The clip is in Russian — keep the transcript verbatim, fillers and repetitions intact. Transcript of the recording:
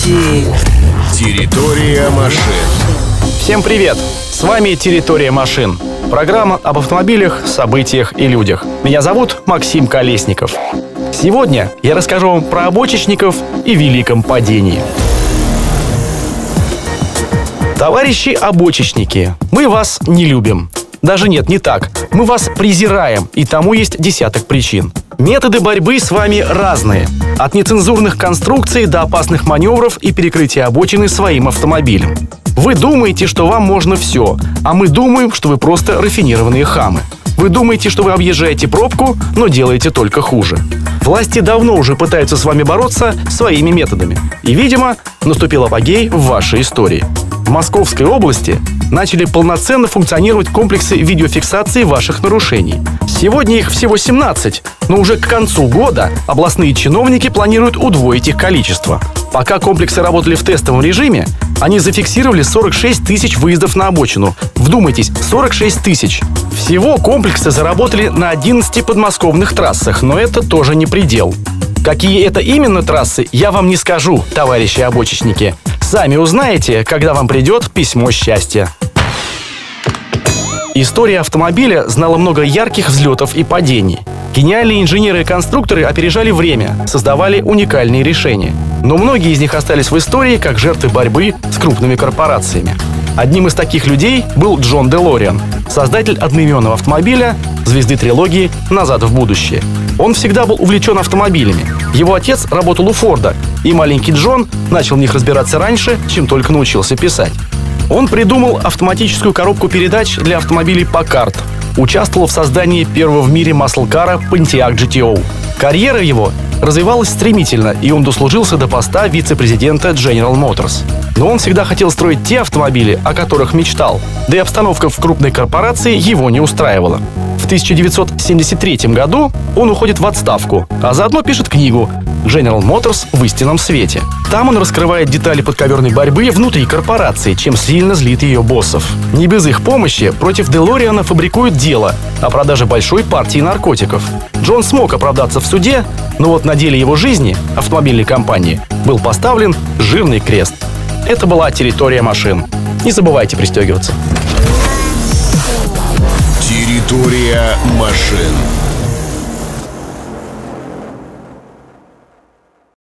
Территория машин. Всем привет! С вами «Территория машин». Программа об автомобилях, событиях и людях. Меня зовут Максим Колесников. Сегодня я расскажу вам про обочечников и великом падении. Товарищи обочечники, мы вас не любим. Даже нет, не так. Мы вас презираем, и тому есть десяток причин. Методы борьбы с вами разные. От нецензурных конструкций до опасных маневров и перекрытия обочины своим автомобилем. Вы думаете, что вам можно все, а мы думаем, что вы просто рафинированные хамы. Вы думаете, что вы объезжаете пробку, но делаете только хуже. Власти давно уже пытаются с вами бороться своими методами. И, видимо, наступил апогей в вашей истории. В Московской области начали полноценно функционировать комплексы видеофиксации ваших нарушений. Сегодня их всего семнадцать, но уже к концу года областные чиновники планируют удвоить их количество. Пока комплексы работали в тестовом режиме, они зафиксировали сорок шесть тысяч выездов на обочину. Вдумайтесь, сорок шесть тысяч. Всего комплексы заработали на одиннадцати подмосковных трассах, но это тоже не предел. Какие это именно трассы, я вам не скажу, товарищи обочечники. Сами узнаете, когда вам придет письмо счастья. История автомобиля знала много ярких взлетов и падений. Гениальные инженеры и конструкторы опережали время, создавали уникальные решения. Но многие из них остались в истории как жертвы борьбы с крупными корпорациями. Одним из таких людей был Джон Делориан, создатель одноименного автомобиля, звезды трилогии «Назад в будущее». Он всегда был увлечен автомобилями. Его отец работал у Форда, и маленький Джон начал в них разбираться раньше, чем только научился писать. Он придумал автоматическую коробку передач для автомобилей Packard. Участвовал в создании первого в мире маслкара Pontiac джи ти о. Карьера его развивалась стремительно, и он дослужился до поста вице-президента General Motors. Но он всегда хотел строить те автомобили, о которых мечтал, да и обстановка в крупной корпорации его не устраивала. В тысяча девятьсот семьдесят третьем году он уходит в отставку, а заодно пишет книгу «General Motors в истинном свете». Там он раскрывает детали подковерной борьбы внутри корпорации, чем сильно злит ее боссов. Не без их помощи против Делориана фабрикуют дело о продаже большой партии наркотиков. Джон смог оправдаться в суде, но вот на деле его жизни, автомобильной компании, был поставлен жирный крест. Это была «Территория машин». Не забывайте пристегиваться. Территория машин.